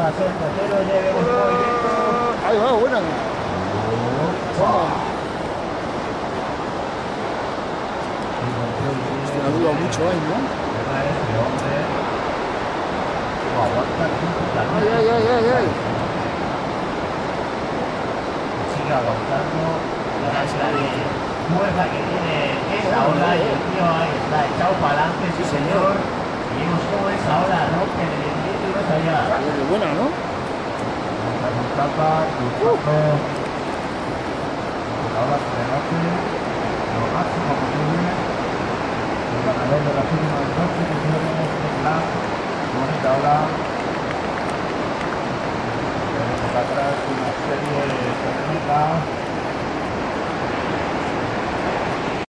a ser cotero, lleve un movimiento. Ahí va, buena. La duda mucho ahí, ¿no? Ay, ay, ay, ay, ay. Sigue aguantando. Fuerza que tiene esa ola y el tío ahí está echado para adelante, sí señor. Y vemos cómo esa ola rompe en el infinito y más allá. Qué buena, ¿no? Ahora se recoge lo máximo posible. El ganador de las últimas dos posiciones es la bonita ola. Tenemos atrás una serie de tormentas.